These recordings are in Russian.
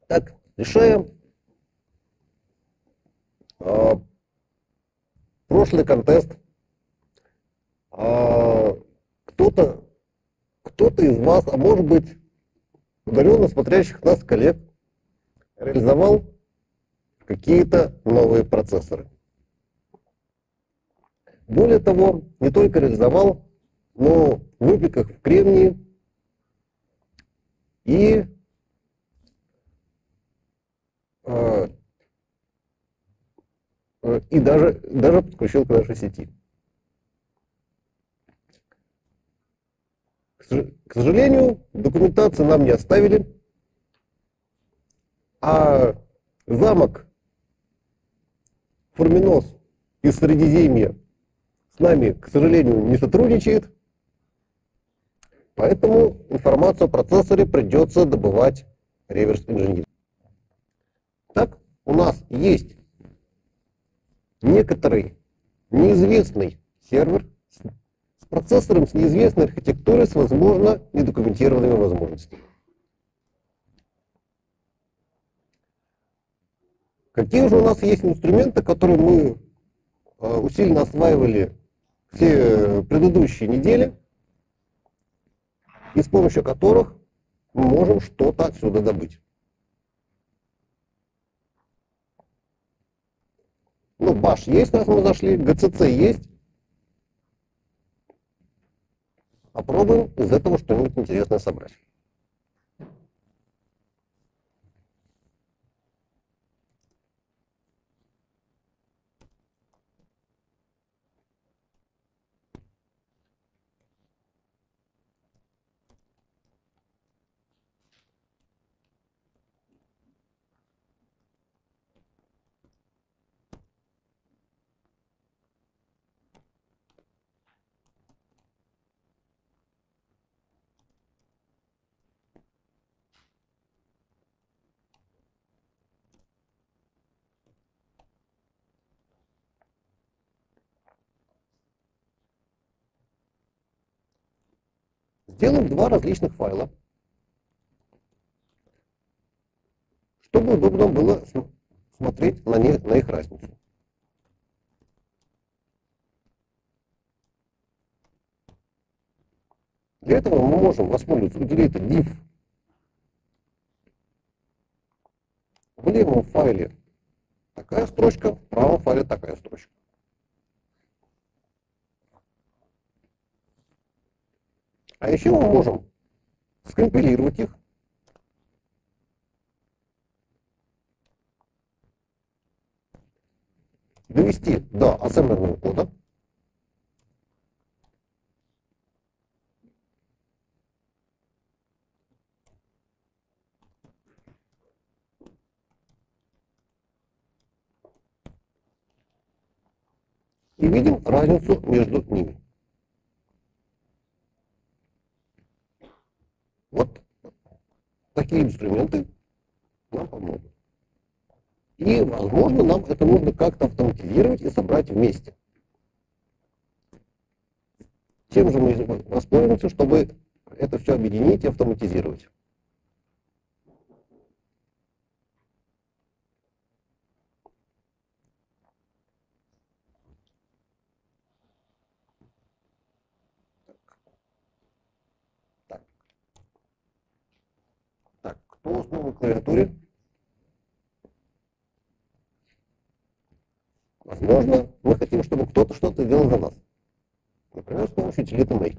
Так, решаем прошлый контест. Кто-то из вас, а может быть удаленно смотрящих нас коллег, реализовал какие-то новые процессоры. Более того, не только реализовал, но в выпеках в Кремнии и даже подключил к нашей сети. К сожалению, документации нам не оставили, а замок Форминос из Средиземья с нами, к сожалению, не сотрудничает, поэтому информацию о процессоре придется добывать реверс инженером. Так, у нас есть некоторый неизвестный сервер с процессором с неизвестной архитектурой, с, возможно, недокументированными возможностями. Какие же у нас есть инструменты, которые мы усиленно осваивали все предыдущие недели, и с помощью которых мы можем что-то отсюда добыть? Ну, Bash есть, раз мы зашли, GCC есть. Попробуем из этого что-нибудь интересное собрать. Сделаем два различных файла, чтобы удобно было смотреть на их разницу. Для этого мы можем воспользоваться утилитой diff. В левом файле такая строчка, в правом файле такая строчка. А еще мы можем скомпилировать их довести до ассемблерного кода. И видим разницу между ними. Вот такие инструменты нам помогут. И, возможно, нам это нужно как-то автоматизировать и собрать вместе. Чем же мы воспользуемся, чтобы это все объединить и автоматизировать? Так, кто основной клавиатуре? Возможно, мы хотим, чтобы кто-то что-то делал за нас. Например, с помощью утилиты make.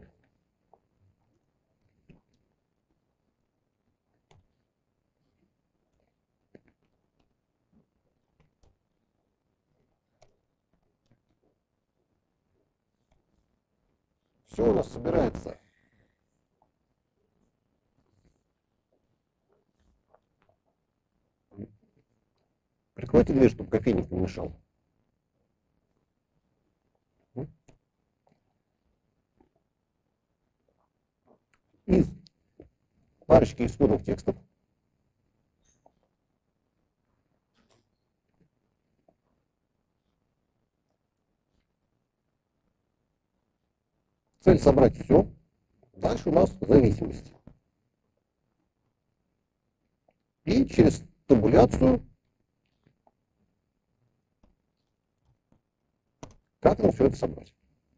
Все у нас собирается. Прикройте дверь, чтобы кофейник не мешал. Из парочки исходных текстов цель собрать все. Дальше у нас зависимости. И через табуляцию, как нам все это собрать.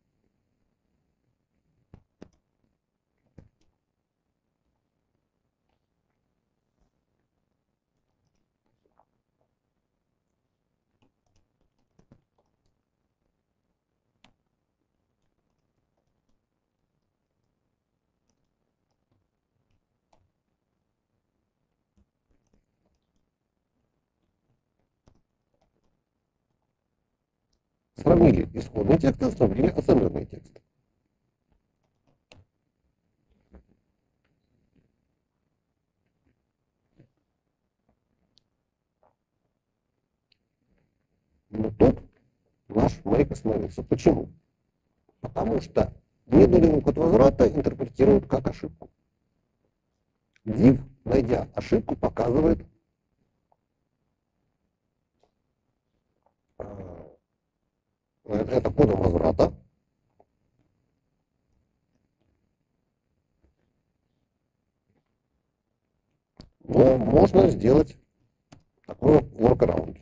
Сравнили исходные тексты, сравнили ассемблерные тексты. Но тут наш make остановился. Почему? Потому что ненулевой код возврата интерпретируют как ошибку. Div, найдя ошибку, показывает это кодом возврата. Но можно сделать такой workaround.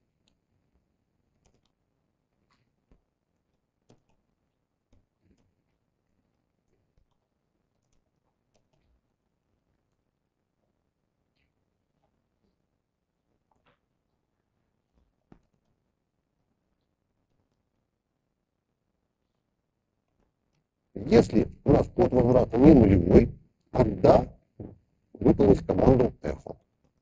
Если у нас код возврата не нулевой, тогда выполнить команду echo.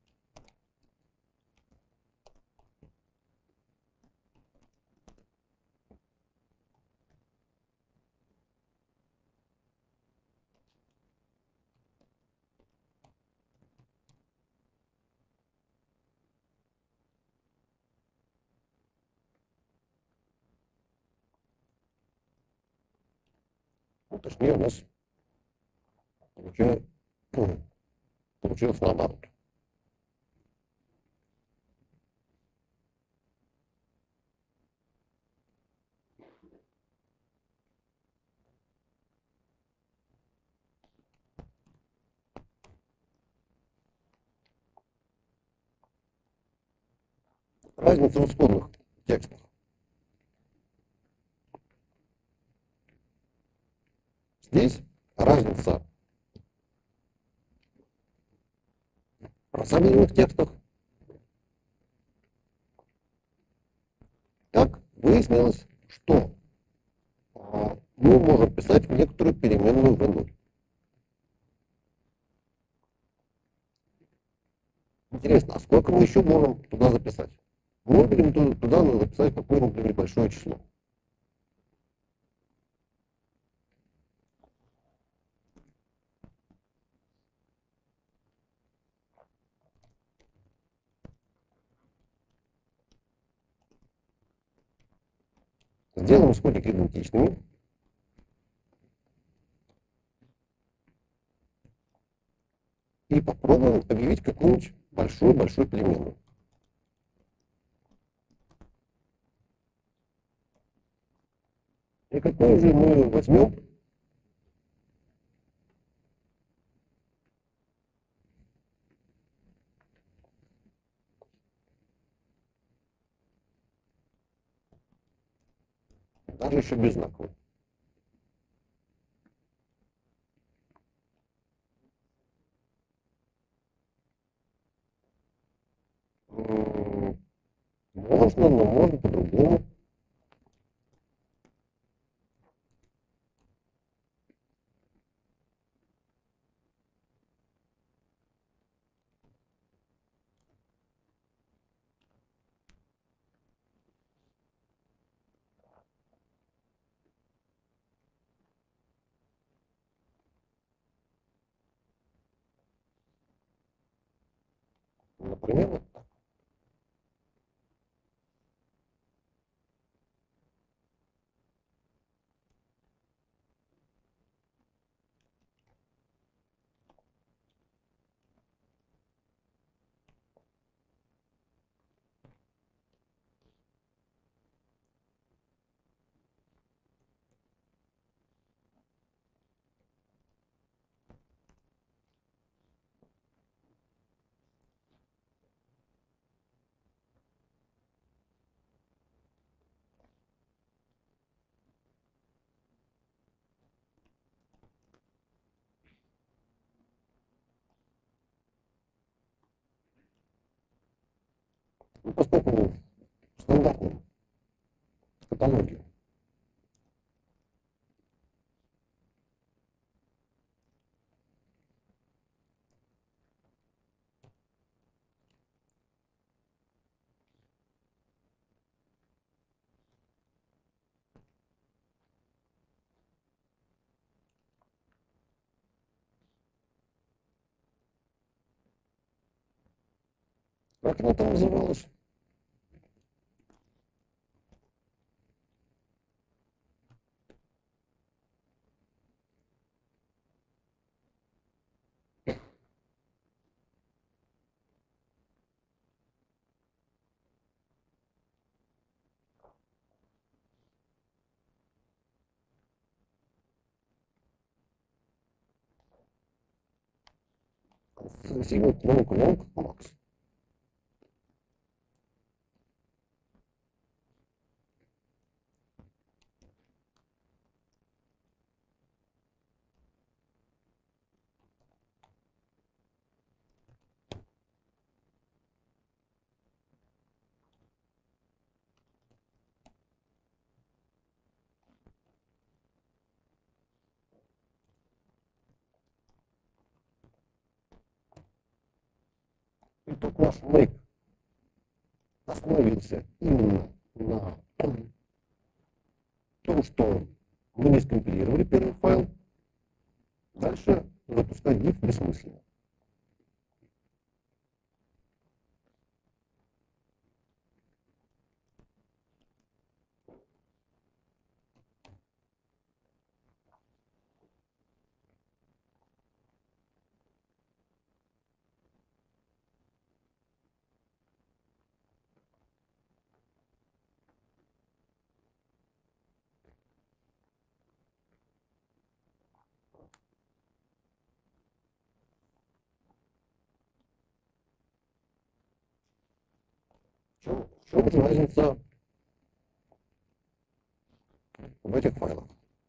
Ну, точнее, у нас получилось наоборот. Разница в исходных текстах. Здесь разница в ассемблерных текстах. Так выяснилось, что мы можем писать в некоторую переменную v0. Интересно, а сколько мы еще можем туда записать? Мы будем туда записать какое-нибудь небольшое число. Сделаем исходники идентичными. И попробуем объявить какую-нибудь большую-большую переменную. И какую же мы возьмем? Даже еще без знаков. Можно, но можно по-другому. Например, вот так. Ну, поскольку в стандартном каталоге как оно там называлось? Segment long max. И тут наш make остановился именно на том, что мы не скомпилировали первый файл. Дальше запускать diff бессмысленно. В чем же разница в этих файлах?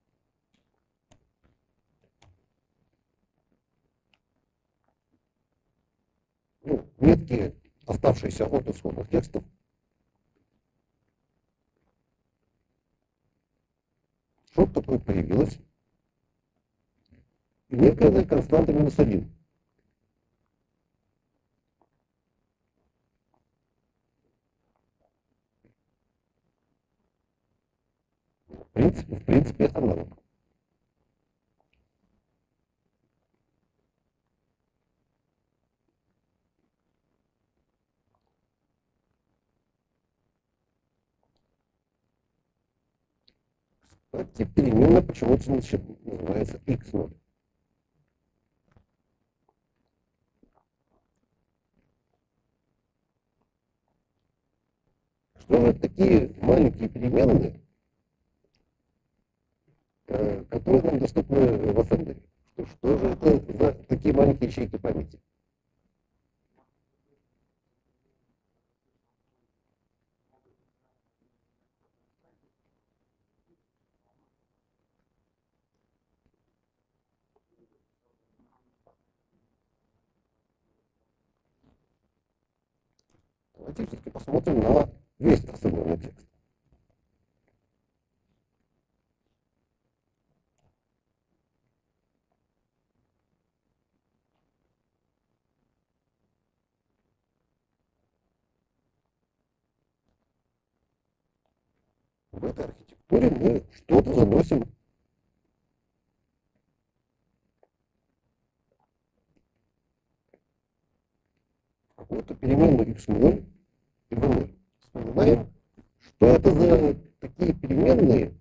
Ну, метки, оставшиеся от исходных текстов, что такое появилось? Некая константа -1. В принципе, аналог. Кстати, переменная почему-то называется x0. Что же такие маленькие переменные, которые нам доступны в Assembly? Что же это за такие маленькие ячейки памяти? Давайте все-таки посмотрим на весь ассемблерный текст. В этой архитектуре мы что-то заносим в какую-то переменную x0 и v0. Вспоминаем, что это за такие переменные,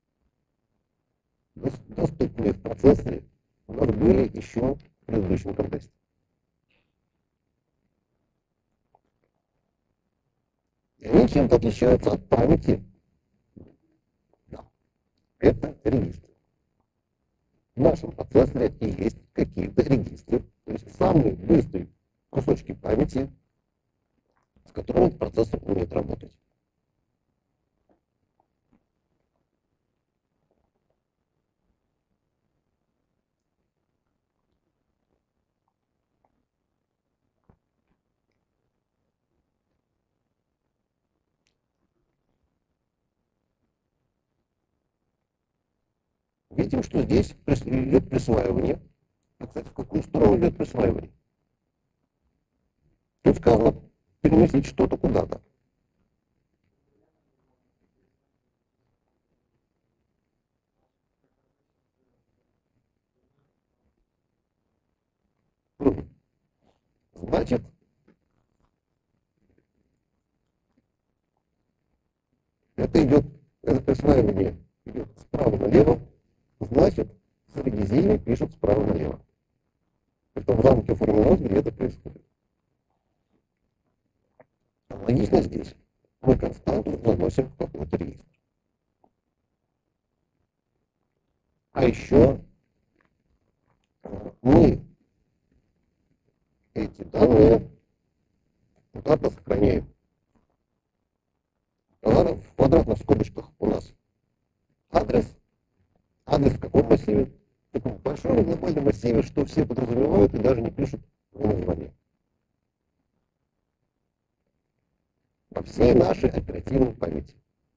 доступные в процессоре, у нас были еще в предыдущем контексте. И они чем-то отличаются от памяти. Да. Это регистры. В нашем процессоре и есть какие-то регистры. То есть самые быстрые кусочки памяти, с которыми процессор умеет работать. видим, что здесь идет присваивание. А, кстати, в какую сторону идет присваивание? Тут сказано переместить что-то куда-то. Значит, это присваивание идет справа налево, значит, среди зелени пишут справа налево. Это в замке формулировки, где это происходит. Аналогично здесь. Мы константу заносим в какой-то регистр. А еще мы эти данные куда-то сохраняем. В квадратных скобочках у нас адрес. Адрес в каком массиве? В таком большом глобальном массиве, что все подразумевают и даже не пишут в названии. Во всей нашей оперативной памяти.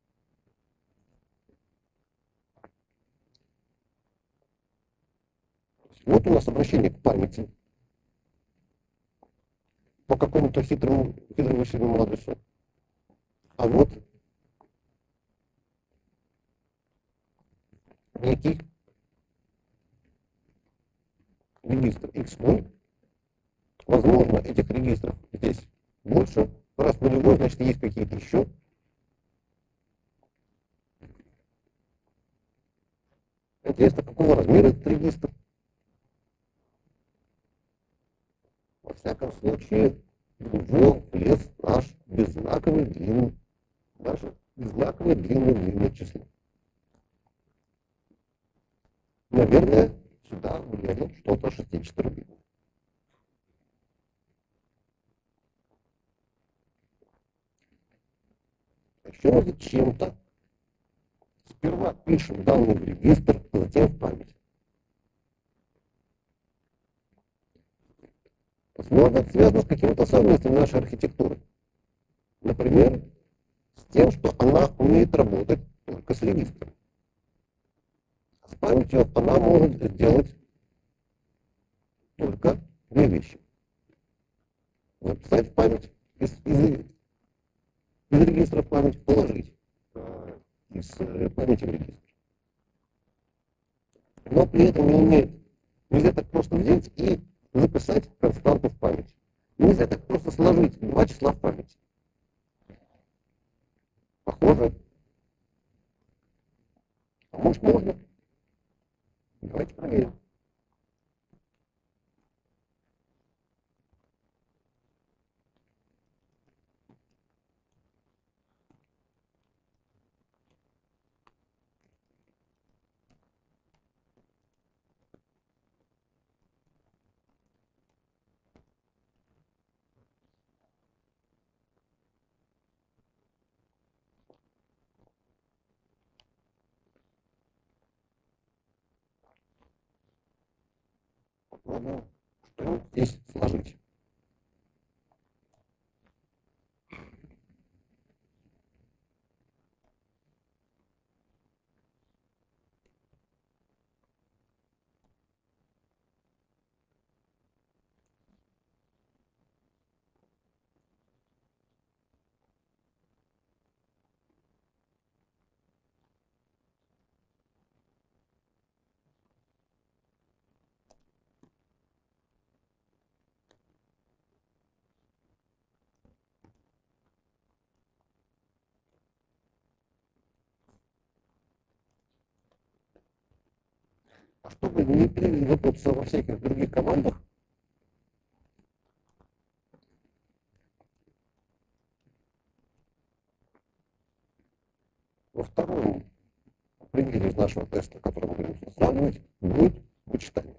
Вот у нас обращение к памяти по какому-то хитрому вычленному адресу. А вот некий регистр X0. Возможно, этих регистров здесь больше. Раз нулевой, значит, есть какие-то еще. Интересно, какого размера этот регистр? Во всяком случае, в него влез наше беззнаковое длинное число. Наверное, сюда влезло что-то 64-битное. Еще зачем-то сперва пишем данные в регистр, а затем в память. Возможно, это связано с какими-то особенностями нашей архитектуры. Например, с тем, что она умеет работать только с регистром. С памятью она может сделать только две вещи. Записать в память из регистра в память, положить из памяти в регистр. Но при этом нельзя так просто взять и записать константу в память. Нельзя так просто сложить два числа в память. Похоже. А может можно? Давайте проверим. Попробуем что-нибудь здесь сложить. А чтобы не перевыпутаться во всяких других командах, во втором примере из нашего теста, который мы будем сравнивать, будет вычитание.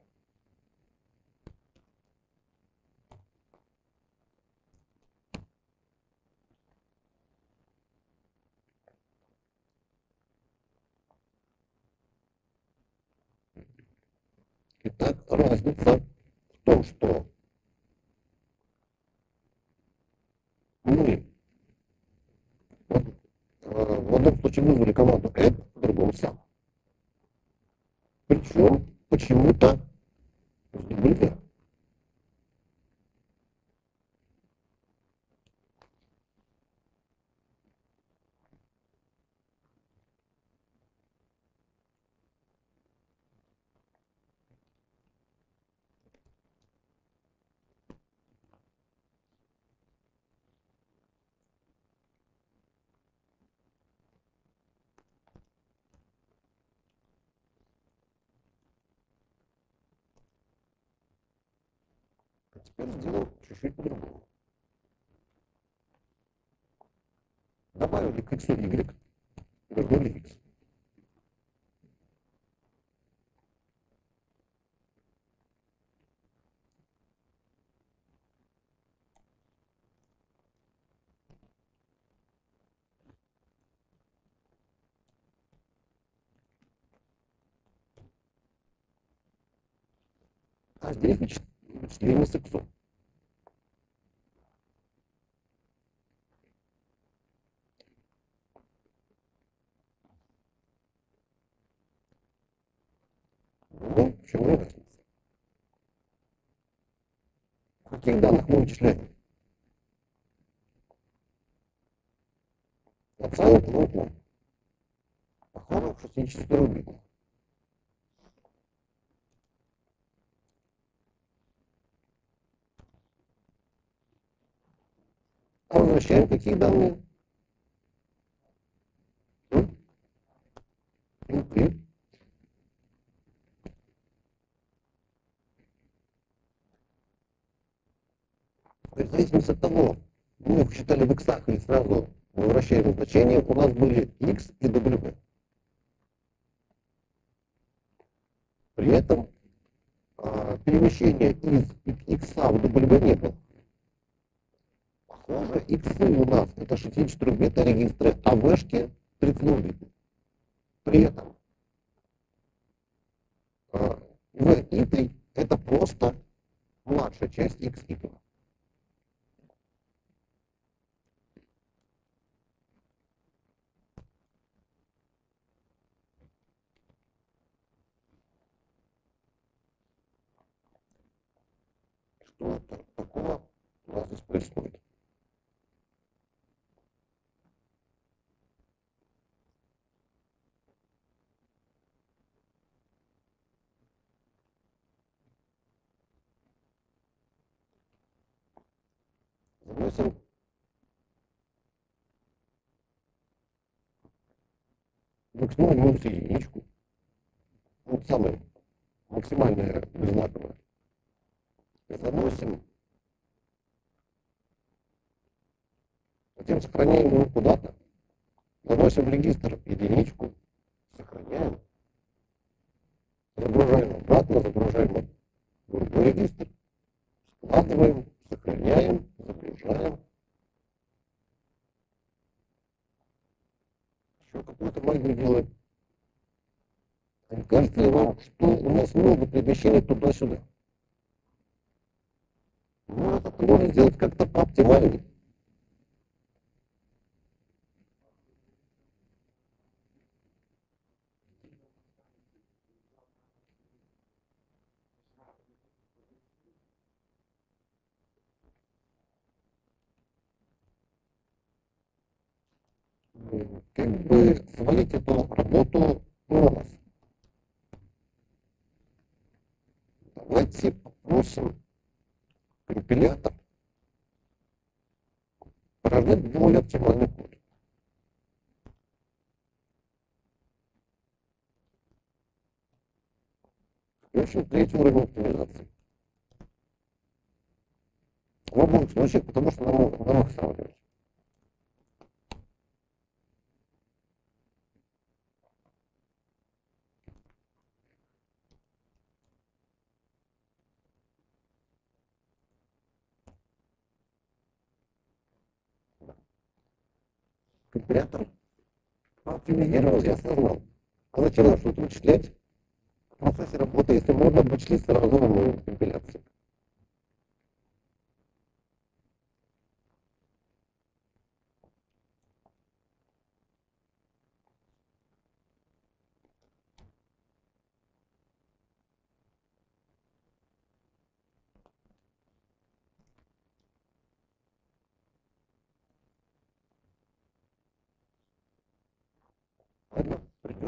Итак, разница в том, что мы в одном случае вызвали команду add, в другом сам. плюс W. А теперь сделаем чуть-чуть по-другому. Добавили к x y, вернули x. А здесь вычисление с x. Ну, в чем разница? Каких данных мы вычисляем? Оценок локу. Похоже, 64 бита. А возвращаем какие данные? Инты. То есть в зависимости от того, мы их считали в иксах или сразу возвращаем значения, у нас были x и w. При этом перемещения из x в w не было. Похоже, иксы у нас это 64-битные регистры, а вешки 32-битные. При этом v и это просто младшая часть x и. Что это такого у нас здесь происходит? Заносим в x0 минус единичку. Вот самое максимальное беззнаковое. Заносим, затем сохраняем его куда-то. Заносим в регистр единичку, сохраняем, загружаем обратно, загружаем в другой регистр, складываем, сохраняем, загружаем. Еще какую-то магию делаем. А не кажется ли вам, что у нас много перемещений туда-сюда? Может, это можно сделать как-то пооптимальнее? Как бы свалить эту работу на нас. Давайте попросим компилятор прожать более оптимальный код. Включим третий уровень оптимизации. В обоих случаях, потому что нам их сравнивать. Компилятор оптимизировал и осознал. А зачем нам что-то вычислять в процессе работы, если можно вычислить сразу в момент компиляции?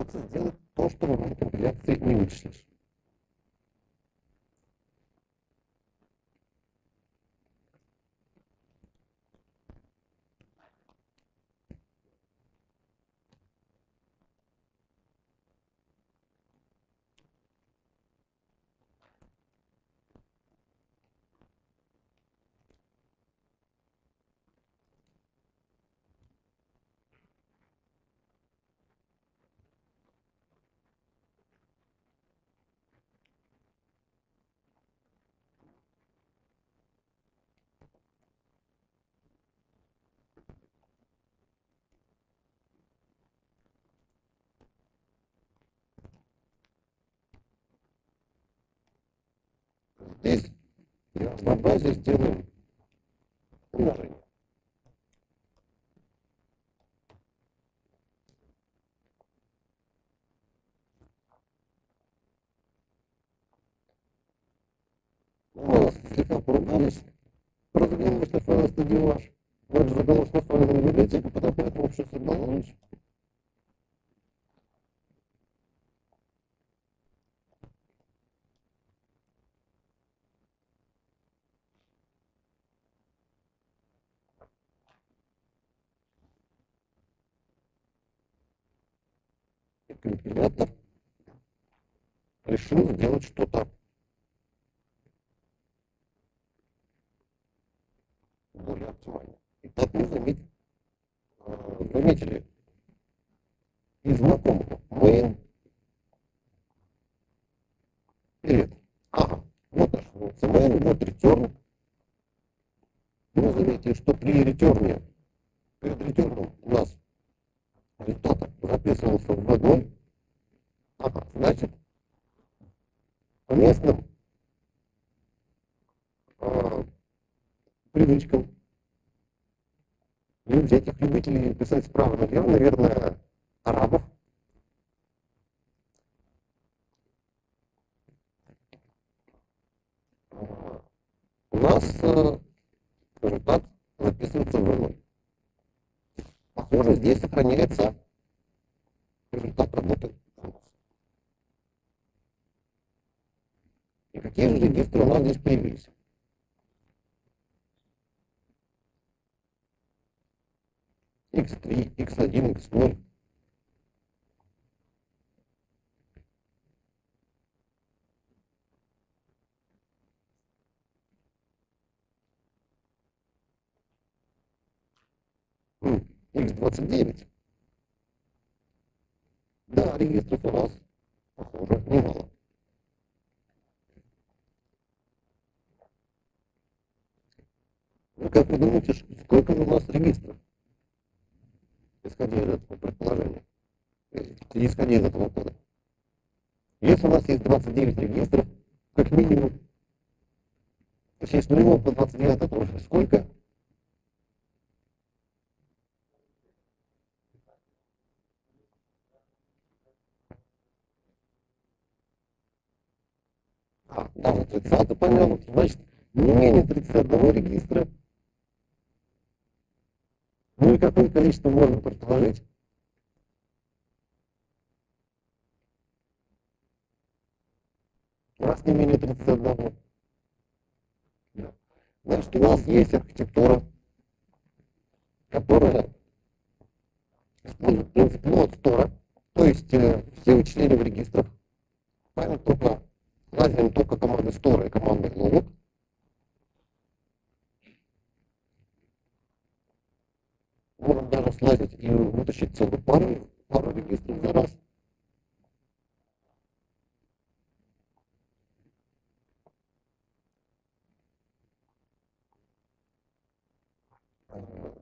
попытаться сделать то, что в момент компиляции не вычислишь. Здесь для разнообразия сделаем умножение. Мы слегка поругались про заголовочный файл стадиаж. Вроде заголовочная файловая библиотека, потом поэтому все собралось. И компилятор решил сделать что-то более оптимальное. Итак, мы заметили из знакомого main перед. Ага, вот наша функция main, вот return. Мы заметили, что при return, перед return у нас результат записывался в V0. Ага, значит, по местным привычкам люди, этих любителей писать справа налево, наверное, арабов, у нас результат записывается в V0. Похоже, здесь сохраняется результат работы функции. И какие же регистры у нас здесь появились? X3, X1, X0. X29. Да, регистров у нас, похоже, немало. Ну, как вы думаете, сколько же у нас регистров? Исходя из этого предположения. Исходя из этого кода. Если у нас есть 29 регистров, как минимум, точнее, с нулевого по 29 это уже сколько? Даже 30 понятно. Значит, не менее 31 регистра. Ну и какое количество можно предположить? У нас не менее 31. Да. Значит, у нас есть архитектура, которая использует принцип load store, то есть все вычисления в регистрах. Память только лазим только команды store и команды load. Можем даже слазить и вытащить целую пару регистров за раз. Э,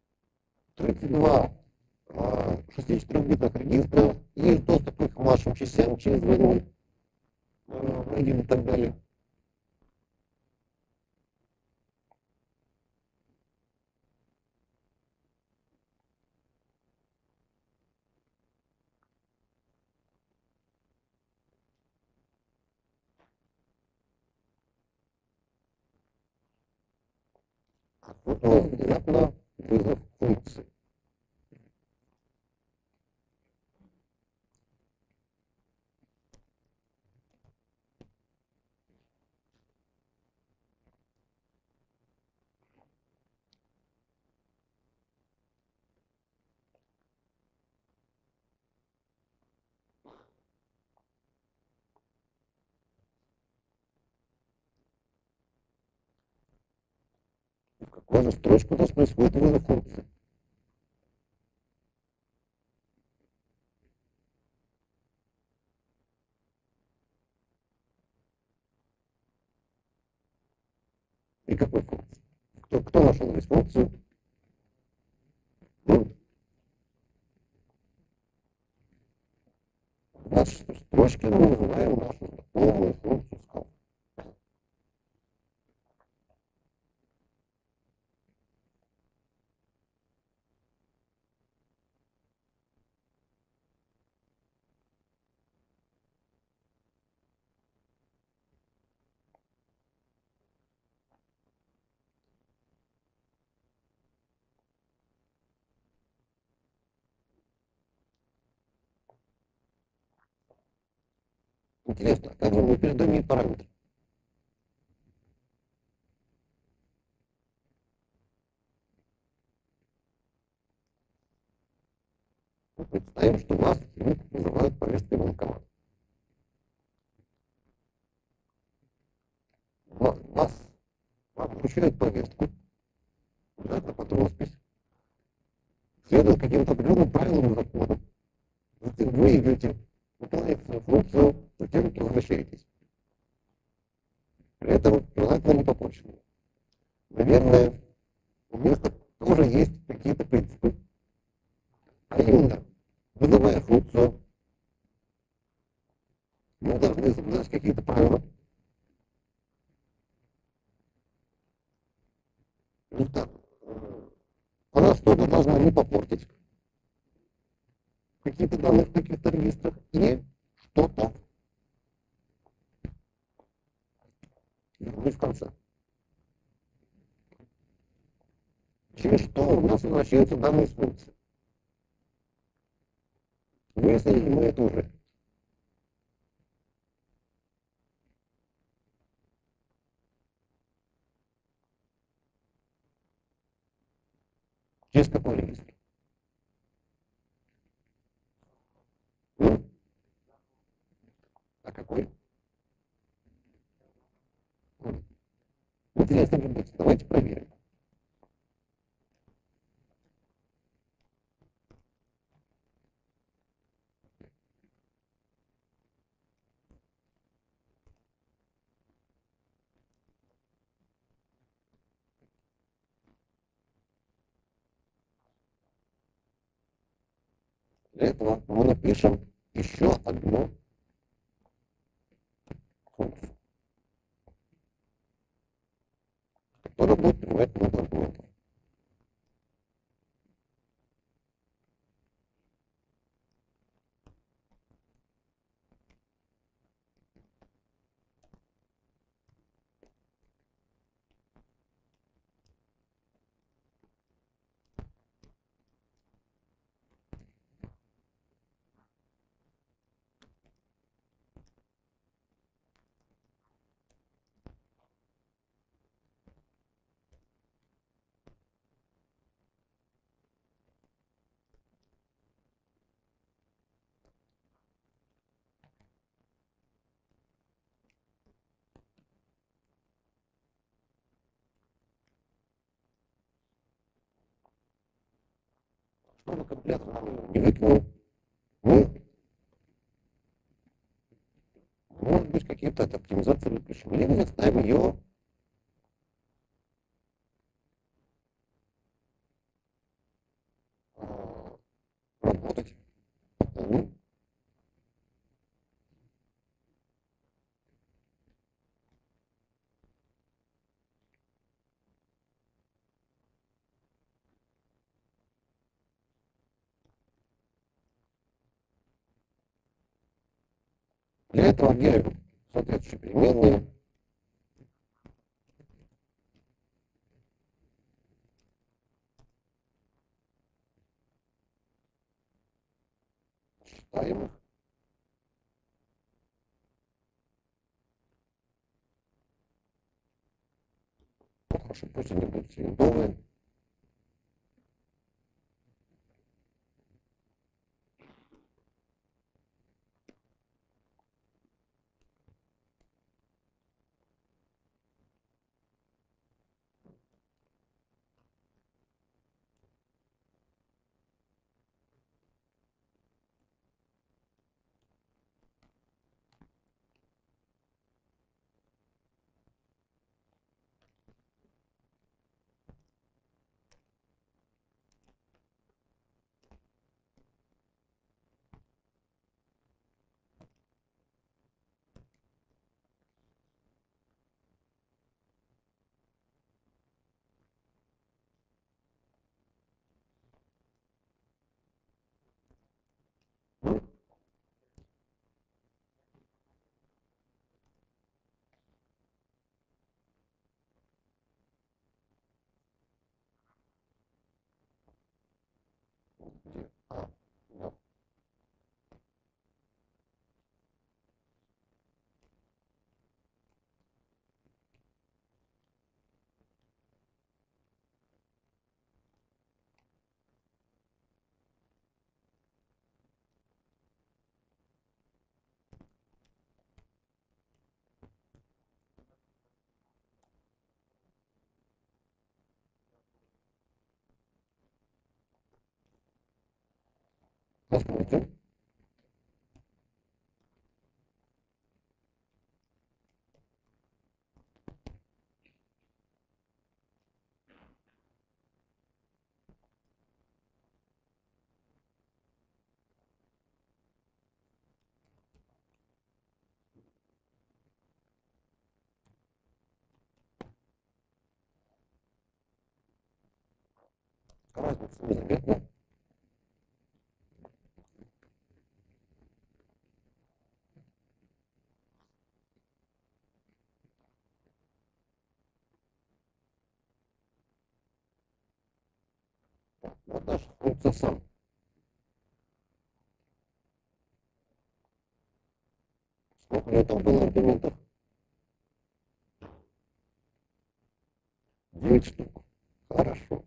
32 64-битных регистра, есть доступ к их вашим частям через войну, и так далее. А тут у нас внезапно вызов функции. Важная строчка у нас происходит вызов функции. И какой функции? Кто нашел здесь функцию? Ну, в нашей строчке мы называем нашу знакомую функцию скал. Интересно, как же мы передаем ей параметры? Представим, что вас вызывают повесткой в банкомат. Вам вручают повестку, обязательно под роспись, следует каким-то определенным правилам и законам. Затем вы идете, выполняете свою функцию, затем возвращаетесь. При этом желательно не попорченным. Наверное, у места тоже есть какие-то принципы. А именно, вызывая функцию, мы должны соблюдать какие-то правила. Результат. Она что-то должна не попортить. Какие-то данные в каких-то регистрах. И что-то вернуть в конце. Через что у нас возвращаются данные с функции. Выяснили мы это уже. Через какой регистр? Ну, а какой? Интересно будет. Давайте проверим. Для этого мы напишем еще одну функцию, которая будет принимать много аргументов. Чтобы компилятор нам его не выкинул, мы, может быть, какие-то от оптимизации выключим. Либо заставим ее работать по полной. Для этого делаем соответствующие переменные. Считаем их. Ну, хорошо, пусть они будут синдовые. Где? А, да. Посмотрим. Разница незаметна. Вот наша функция сам. Сколько у нее там было аргументов? 9 штук. Хорошо.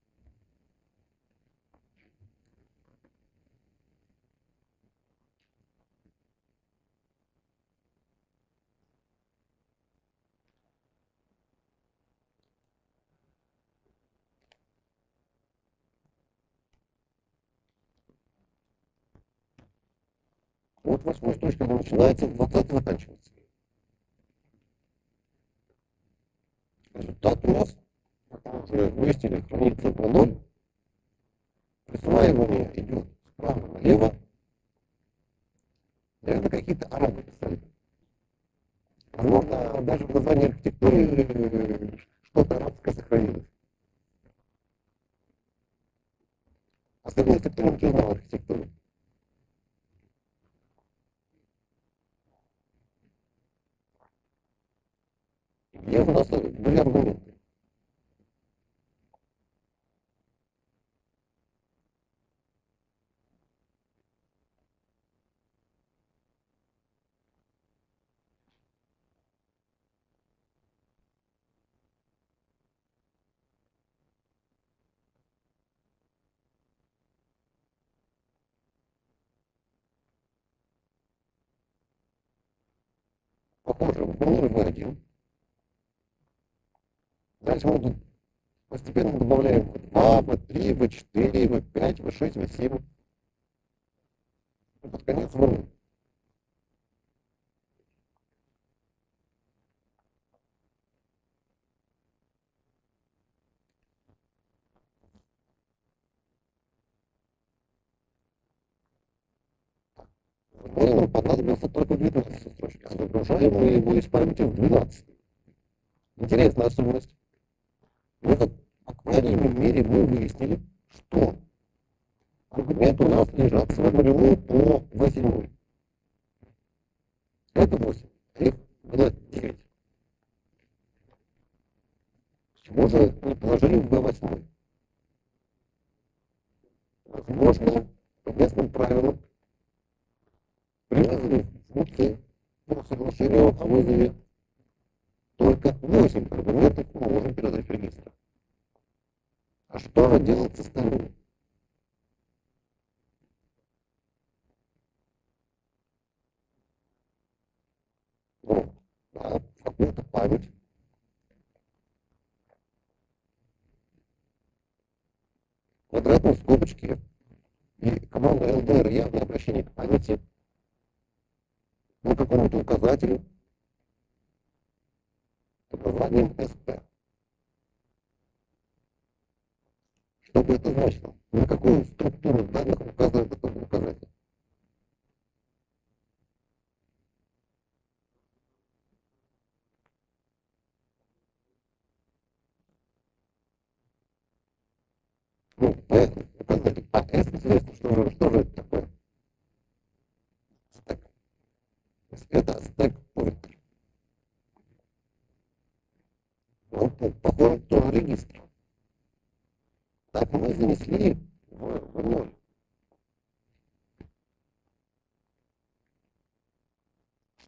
Вот 8 строчка начинается, 20 заканчивается. Результат у нас, как мы уже выяснили, хранится в 0. Присваивание идет справа налево. Наверное, какие-то арабы писали. Возможно, даже в названии архитектуры что-то арабское сохранилось. Особенно если кто-нибудь узнал архитектуру. Где у нас были аргументы? Похоже, был V1. Дальше мы постепенно добавляем V2, V3, V4, V5, V6, V7. И под конец V0. V0 нам понадобился только в 19 строчке, а загружаем мы его из памяти в 12. Интересная особенность. Вот, по крайней мере, мы выяснили, что аргументы у нас лежат с V0 по V7. Это 8. Их было 9. Почему же не положили в V8? Возможно, по местным правилам, при вызове функции по соглашению о вызове только 8 аргументов мы можем передать в регистр. А что делать с остальными? Ну, да, в какую-то память. Квадратные скобочки и команда LDR явное обращение к памяти по какому-то указателю под названием SP. Что бы это значило? На какую структуру данных указывает этот указатель? Ну, указатель AS, интересно, что же это такое? Стек. То есть это стек pointer. Ну, похоже, тоже регистр. Так, мы занесли в 0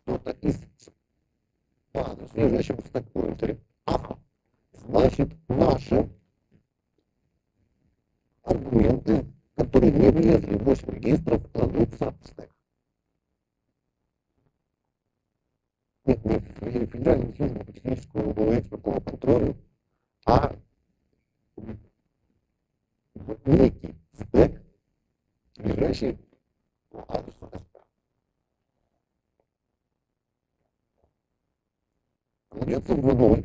что-то из адрес, лежащего в стек-поинтере. Ага. Значит, наши аргументы, которые не влезли в 8 регистров, кладутся в стек. Нет, не в Федеральную службу по техническому и экспортному контролю, а в некий стек, лежащий по адресу СП. Кладется в 0.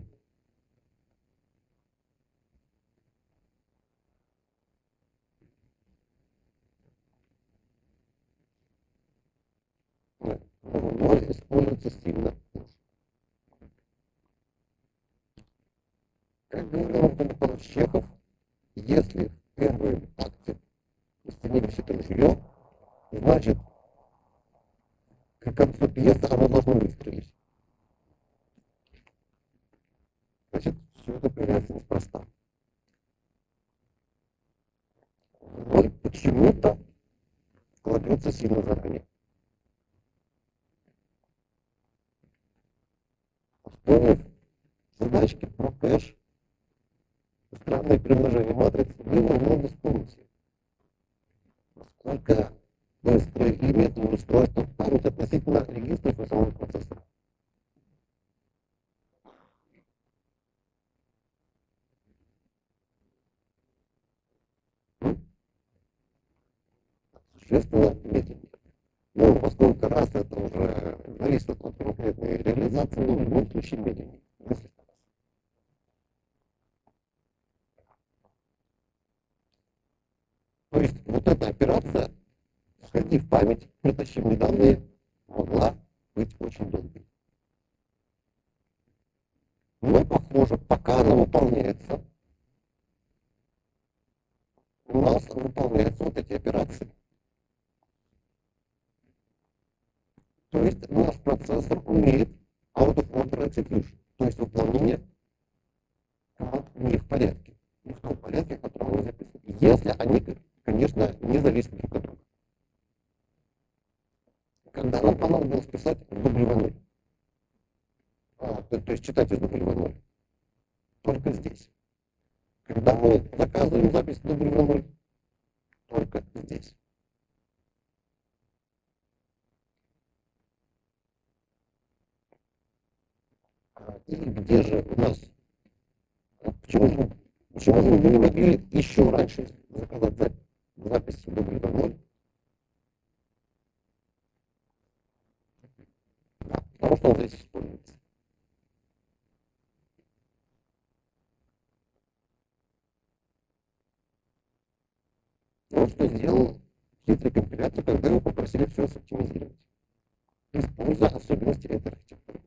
Ноль используется сильно. Как говорил Антон Павлович Чехов, если в первой акте в стене висит ружье, значит, к концу пьесы оно должно выстрелить. Значит, все это появляется неспроста. Ноль почему-то кладется сильно заранее. Вспомнив задачки про кэш, странное приложение матрицы, можно вспомнить, насколько быстро и медленно устройство память относительно регистров и самого процессора. Существенно медленнее. Но поскольку раз это уже зависит от конкретной реализации, но в любом случае медленнее. То есть вот эта операция, сходи в память, притащи мне данные, могла быть очень долгой. Но, похоже, пока она выполняется, у нас выполняются вот эти операции. То есть наш процессор умеет out of order execution, то есть выполнение команд не в порядке, не в том порядке, в котором они записаны. Если они, конечно, не зависят друг от друга. Когда нам понадобилось писать W0, то есть читать из W0, только здесь. Когда мы заказываем запись W0, только здесь. И где же у нас? Почему же мы не могли еще раньше заказать запись W0? Да, потому что он здесь используется. Вот что сделал хитрый компилятор, когда его попросили все соптимизировать, используя особенности этой архитектуры.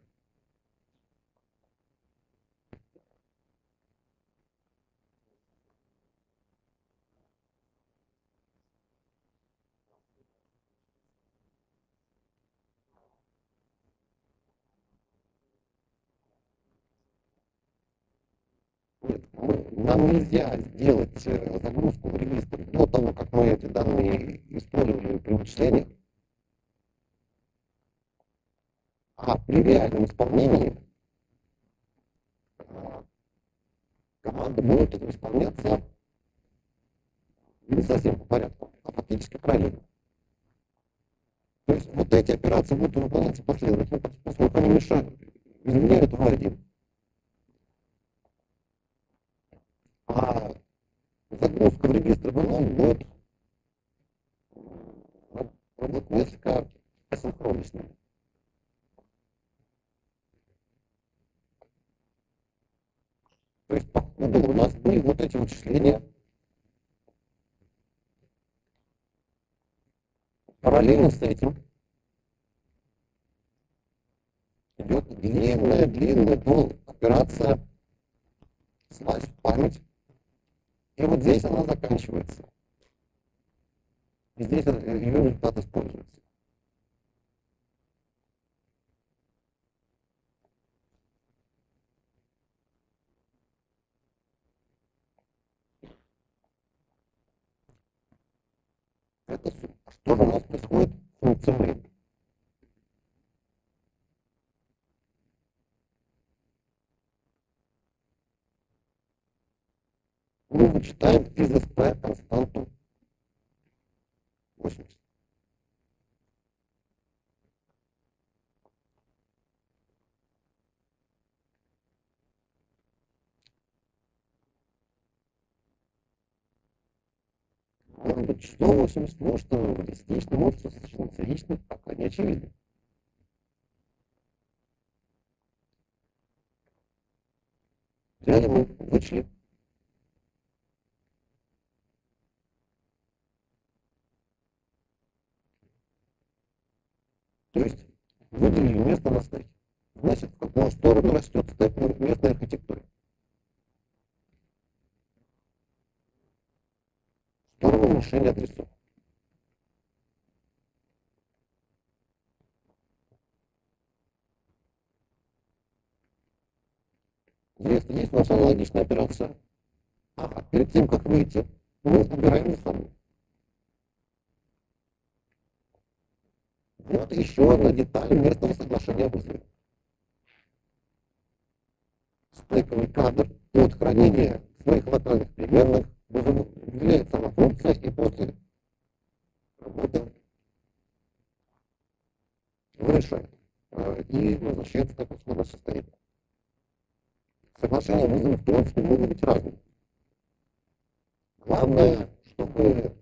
Нет, нам нельзя сделать загрузку в регистр до того, как мы эти данные использовали при вычислениях. А при реальном исполнении команда будет исполняться не совсем по порядку, а фактически параллельно. То есть вот эти операции будут выполняться последовательно, поскольку они мешают, изменяют V1. А загрузка в регистр V0 будет работать несколько асинхронично. То есть покуда у нас были вот эти вычисления параллельно с этим идет длинная операция слазь в память. И вот здесь она заканчивается. И здесь ее результат используется. Это суть. Что же у нас происходит в функции main? мы вычитаем из SP константу 80. Может быть, число 80, может, десятично, может, сочетанично, пока не очевидно. Взяли мы, вычли. То есть выделили место на стеке. Значит, в какую сторону растет стек местной архитектуры? В сторону уменьшения адресов. Если есть у нас аналогичная операция, перед тем, как выйти, мы убираем не саму. Вот еще одна деталь местного соглашения вызова. Стековый кадр от хранения своих локальных переменных выделяет сама функция и после работы решает и возвращается так исходное состояние. Соглашения вызова в принципе могут быть разными. Главное, чтобы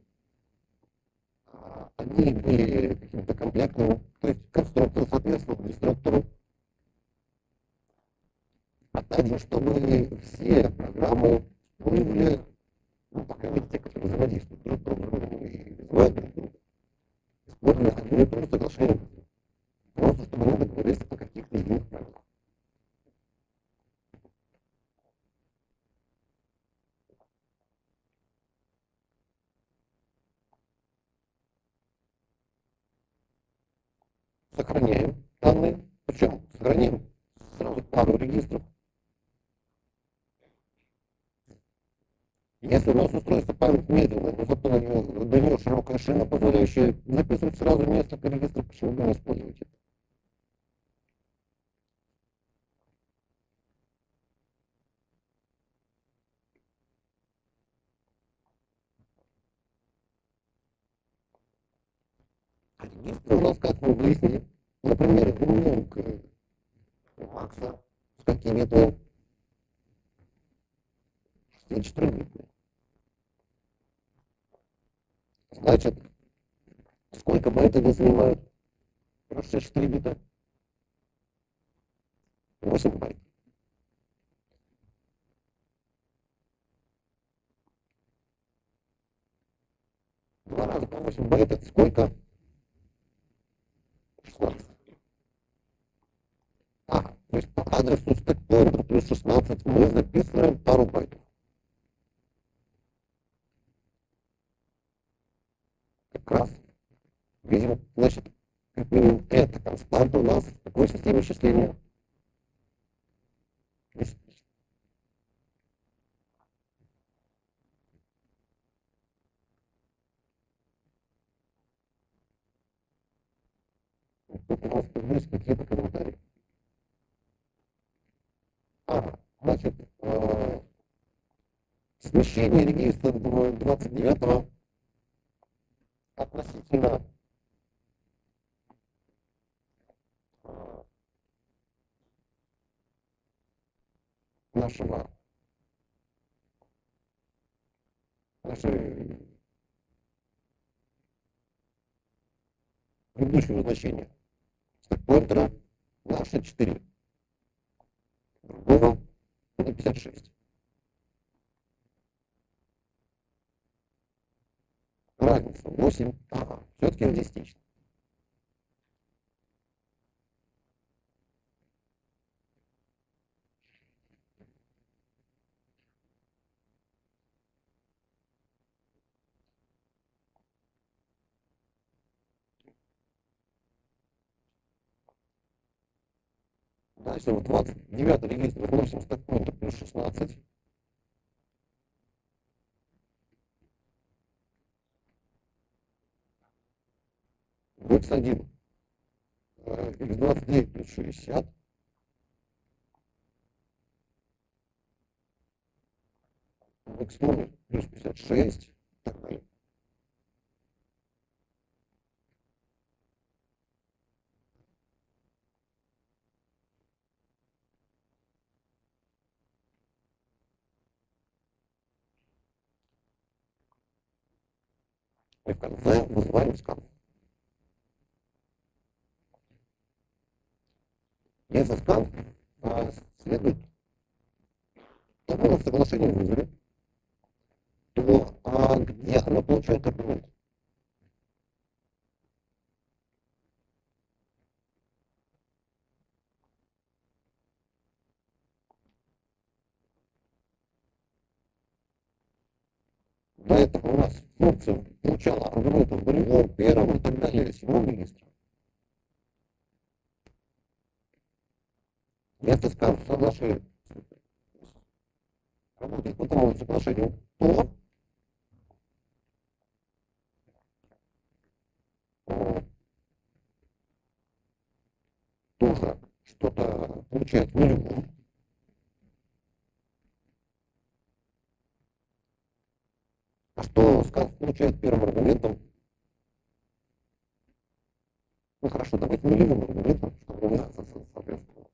они были каким-то комплектными, то есть конструкция соответствовала деструктору, а также чтобы все программы использовали, ну, по крайней мере, те, которые взаимодействуют друг с другом и вызывают друг друга, использовали одно и то же соглашение. Просто чтобы не договорились о каких-то единых правилах. Сохраняем данные, причем сохраняем сразу пару регистров. Если у нас устройство память медленное, но зато до нее широкая шина, позволяющая записывать сразу несколько регистров, почему бы не использовать это? Регистры у нас, как мы выяснили, например, ноутбук Макса с какими-то 64-битными. Значит, сколько байт они занимают? 64 бита. 8 байт. Два раза по 8 байт это сколько? 16. То есть по адресу стек-поинтер плюс 16 мы записываем пару байтов. Как раз видим, значит, как минимум эта константа у нас в такой системе счисления. Тут у нас появились какие-то комментарии. Значит, смещение регистра 29 относительно нашего предыдущего значения стек-поинтера на 64, другого на 56. Разница 8, все-таки в десятичном. Дальше в 29 регистр вносим стек-поинтер плюс 16. В x1 x29 плюс 60. x0 плюс 56 и так далее. И в конце вызываем скан. Если скан следует такому соглашению вызове, то где она получает аргумент? До этого у нас функция получала аргументы в нулевом, первом и так далее, седьмом регистре. Если скан соглашение работает по тому соглашению, то тоже что-то получает в нулевом. А что скан получает первым аргументом? Ну хорошо, давайте нулевым аргументом, чтобы номинация соответствовала.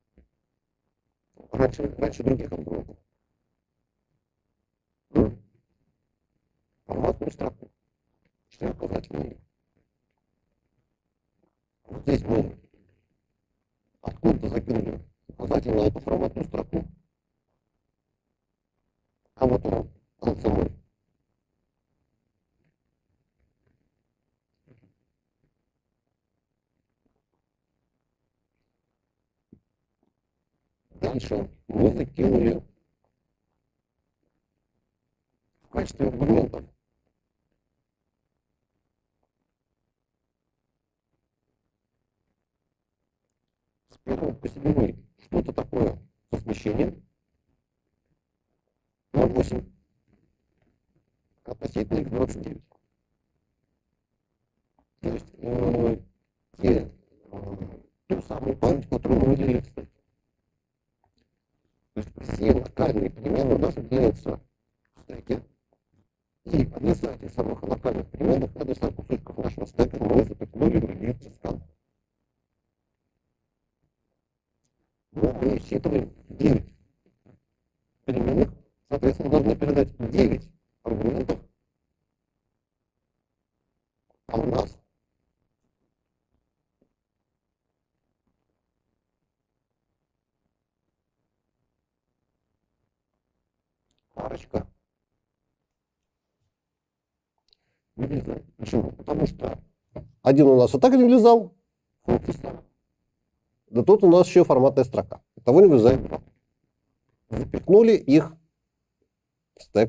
Раньше других аргументов. Форматную строку. Член указательный. Вот здесь мы откуда-то закинули указатель на эту форматную строку. А вот он, LC0. Дальше мы закинули в качестве аргументов с первого по седьмой что-то такое со смещением на 8 относительно x29. То есть ту самую память, которую мы выделили в стеке. То есть все локальные переменные у нас выделяются в стеке. И адреса этих самых локальных переменных, адреса кусочков нашего стека мы запихнули в регистр скан. Но мы считываем 9 переменных, соответственно, должны передать 9 аргументов. А у нас парочка не влезает. Почему? Потому что один у нас и так не влезал, да тут у нас еще форматная строка. Того не влезает два. Запихнули их в стек.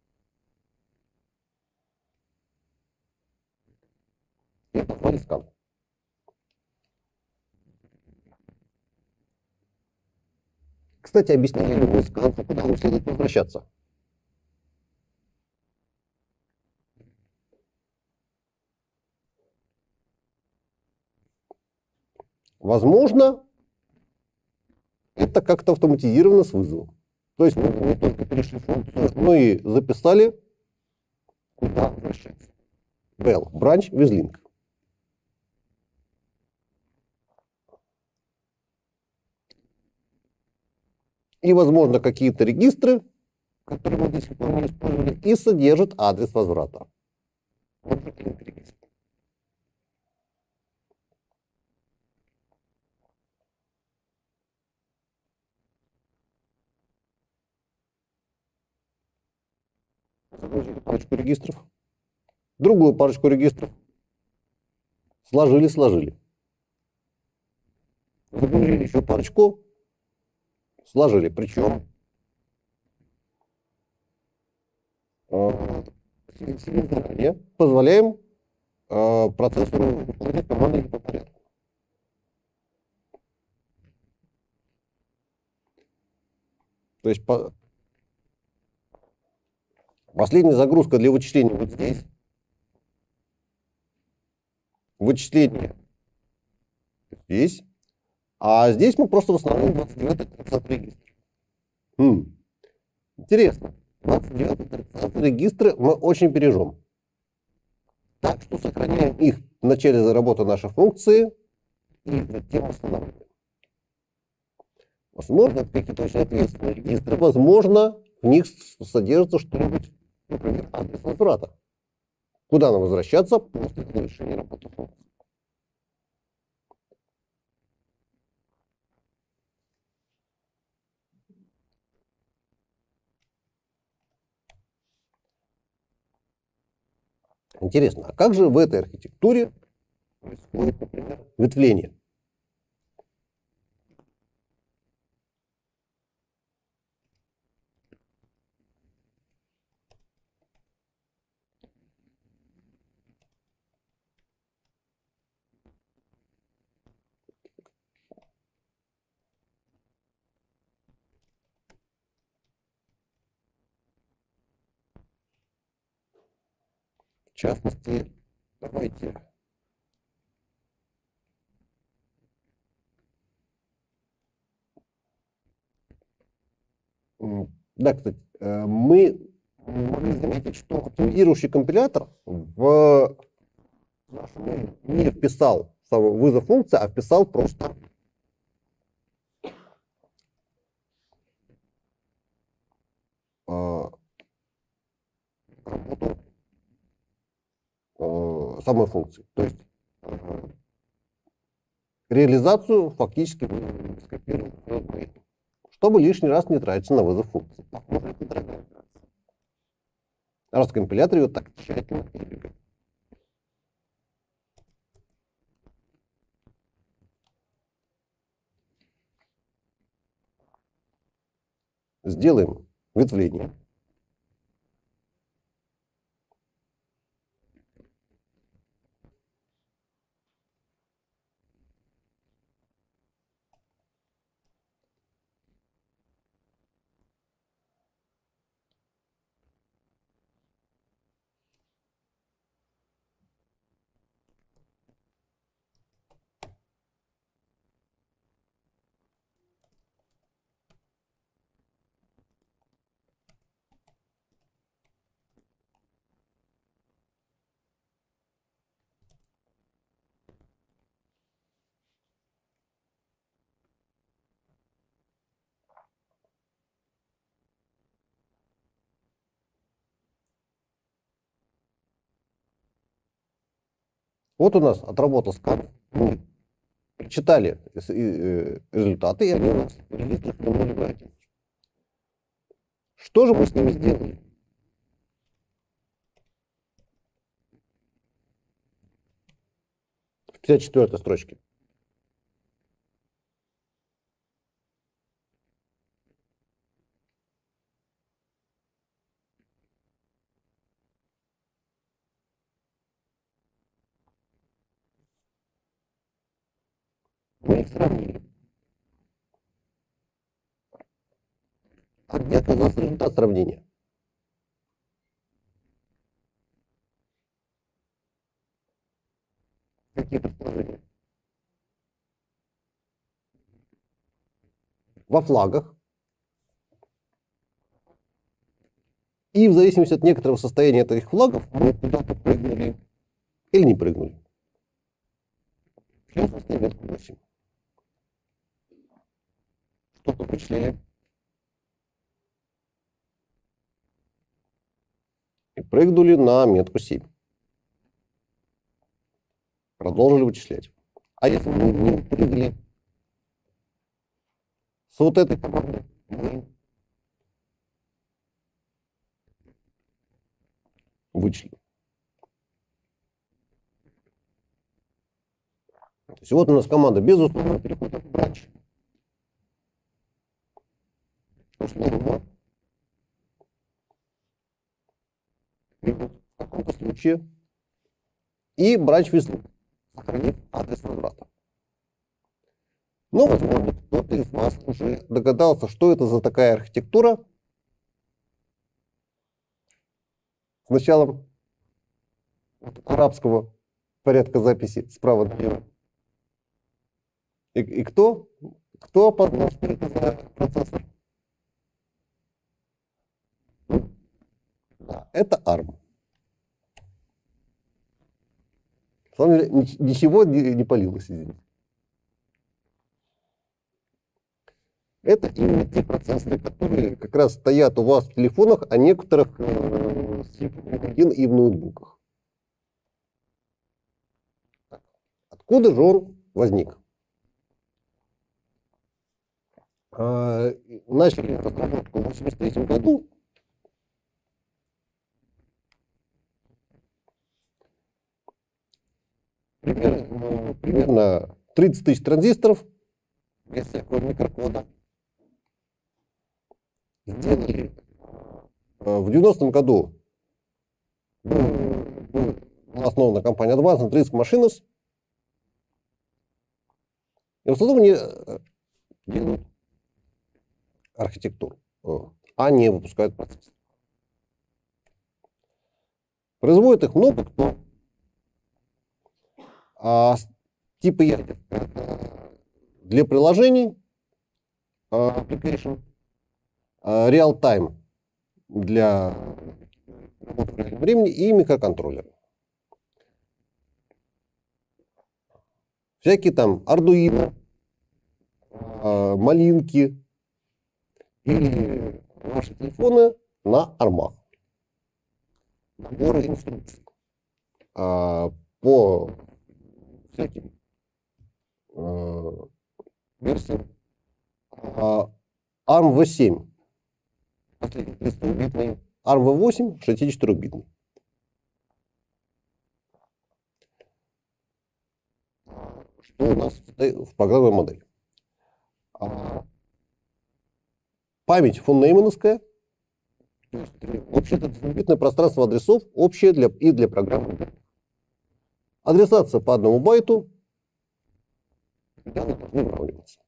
И назвали скан. Кстати, объяснили ли мы скан, куда нам следует возвращаться? Возможно, это как-то автоматизировано с вызовом. То есть мы не только перешли функцию, но и записали, куда возвращаться. Bell, branch with link. И, возможно, какие-то регистры, которые мы до сих пор не использовали, и содержат адрес возврата. Вот такие регистры. Загрузили парочку регистров, другую парочку регистров, сложили. Загрузили еще парочку, сложили. Причем заранее позволяем процессору выполнять команды по порядку. То есть последняя загрузка для вычисления вот здесь. Вычисление здесь. А здесь мы просто восстановим 29-30 регистр. Интересно. 29-30 регистры мы очень бережем. Так что сохраняем их в начале работы нашей функции и затем восстанавливаем. Возможно, это какие-то очень ответственные регистры. Возможно, в них содержится что-нибудь, например, адрес возврата. Куда нам возвращаться после завершения работы функции. Интересно, а как же в этой архитектуре происходит, например, ветвление? В частности, давайте да, кстати, мы могли заметить, что оптимизирующий компилятор не вписал сам вызов функции, а вписал просто работу самой функции. То есть реализацию фактически скопировал, чтобы лишний раз не тратиться на вызов функции. Похоже, это дорогая операция. Раз компилятор ее так тщательно перебегает. Сделаем ветвление. Вот у нас отработал скан. Мы прочитали результаты, и они у нас в регистрах номер. Что же мы с ними сделали? В 54-й строчке. Мы их сравнили. А где оказался результат сравнения? Какие предположения? Во флагах. И в зависимости от некоторого состояния этих флагов мы куда-то прыгнули или не прыгнули. В частности, метку 8. Что-то вычислили. И прыгнули на метку 7. Продолжили вычислять. А если мы не прыгали с вот этой командой, мы вычислили. То есть вот у нас команда без условного перехода в бранч. Условно. В каком-то случае. И бранч везут, сохранив адрес возврата. Но, возможно, кто-то из вас уже догадался, что это за такая архитектура с началом арабского порядка записи справа налево. И кто опознал, что это за процессор? это ARM. На самом деле ничего не полилось, извините. Это именно те процессоры, которые как раз стоят у вас в телефонах, а некоторых и в ноутбуках. Откуда же он возник? Начали разработку в 1983 году. Примерно 30 тысяч транзисторов без всякого микрокода. Сделали в 90-м году была основана компания Advanced Risk Machines. И в основном они делают архитектуру, а не выпускают процесс. Производит их много кто. Типы ядер для приложений, application, real-time для работы в реальном времени и микроконтроллеры. Всякие там Arduino, малинки или ваши телефоны на армах. Наборы инструкций по всяким версиям. ARM V7, последний 32-битный, ARM V8, 64-битный. Что у нас в программной модели? Память фон Неймановская, то есть общее 32-битное пространство адресов, общее и для программы. Адресация по одному байту, данные должны выравниваться.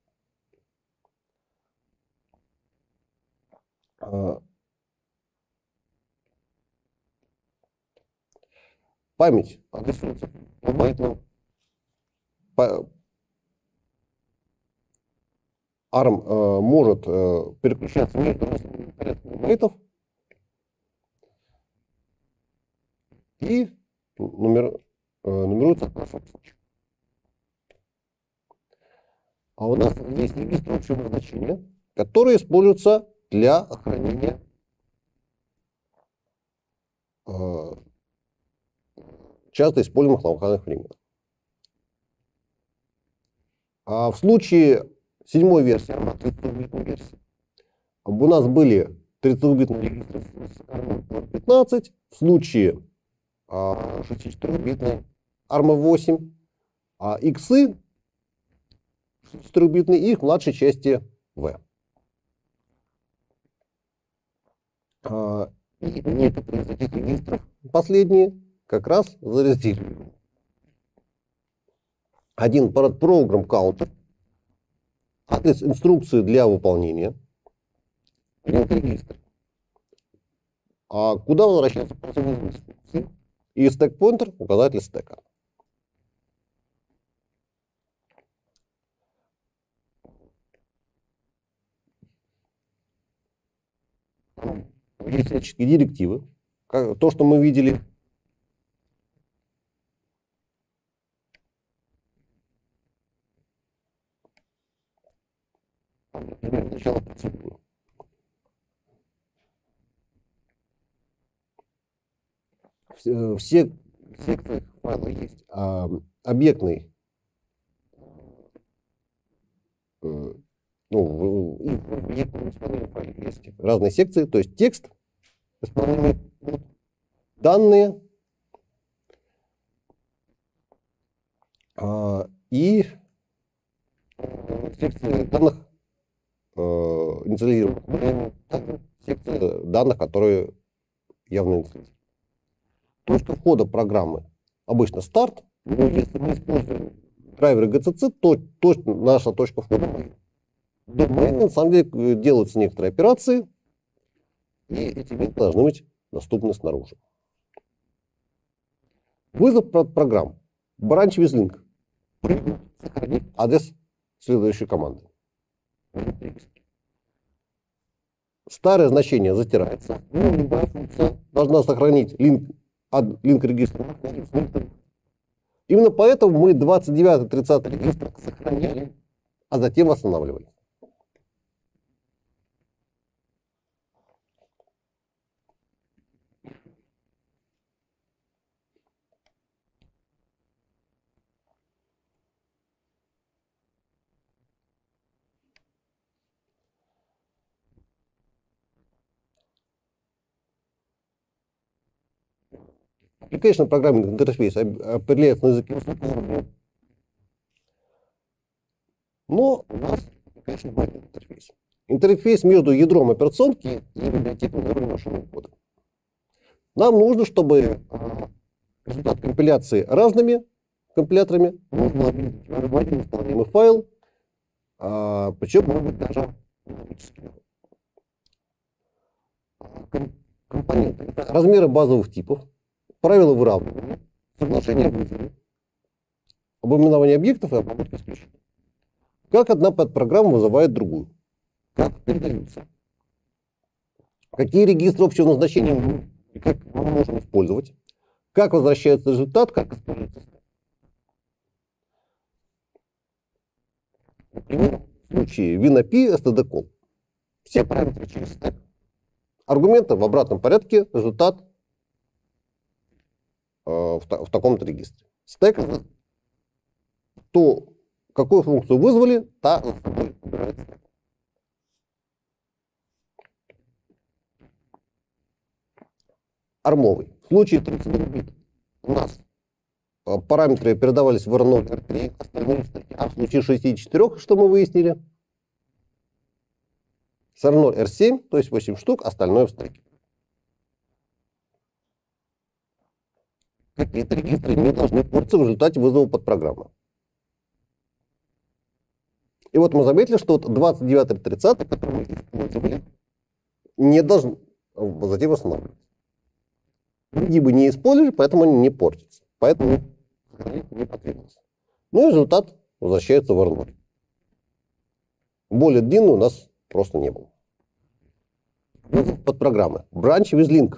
Память адресуется по байтам. ARM может переключаться между разными порядками байтов и нумеруется по случаю. А у нас есть регистр общего значения, который используется для хранения часто используемых локальных времен. А в случае 7-й версии, 32-битной версии, у нас были 32-битные регистры с ARM 15, в случае 64-битной ARM 8, а иксы 64-битные и их младшей части V. И некоторые из этих регистров, последние, как раз зарезервированы. Один программ counter, адрес инструкции для выполнения, регистр, куда возвращается пользователь инструкции, и стек-поинтер, указатель стека. Есть всяческие директивы, то, что мы видели. Например, начало процедуры. В секциях файла есть объектный, в объектном исполнении файла есть разные секции, то есть текст, исполнение, данные и секции данных инициализированных, также секции данных, которые явно инициализированы. Точка входа программы обычно старт, но если мы используем драйверы GCC, то наша точка входа main. До main на самом деле делаются некоторые операции, и эти методы должны быть доступны снаружи. Вызов программ. Branch with link. Сохранить адрес следующей команды. старое значение затирается, но любая функция должна сохранить link регистра. Именно поэтому мы 29-30 регистр сохраняли, а затем восстанавливали. Application программный интерфейс определяется на языке высокого уровня. Но у нас application базовый интерфейс. Интерфейс между ядром операционки и библиотекой на уровне машинного кода. Нам нужно, чтобы результат компиляции разными компиляторами можно объединить в один исполняемый файл, причем может быть даже динамически. Компоненты — это размеры базовых типов, правила выравнивания, соглашение о вызове, об именовании объектов и обработке исключений. Как одна подпрограмма вызывает другую? Как передаются? Какие регистры общего назначения мы и как мы можем использовать? Как возвращается результат, как используется стек? Например, в случае WinAPI std call. Все параметры через стек. Аргументы в обратном порядке, результат в таком-то регистре. Стек — то, какую функцию вызвали, та за собой убирает стек. Армовый. В случае 32 бит у нас параметры передавались в R0, R3, остальные в стеке. А в случае 64, что мы выяснили, с R0, R7, то есть 8 штук, остальное в стеке. Какие-то регистры не должны портиться в результате вызова подпрограммы. И вот мы заметили, что 29-30, которые мы использовали, не должны затем восстанавливаться. Другие бы не использовали, поэтому они не портятся. Поэтому не потребовалось. Ну и результат возвращается в R0. Более длинный у нас просто не было. Вызов подпрограммы. Branch with link.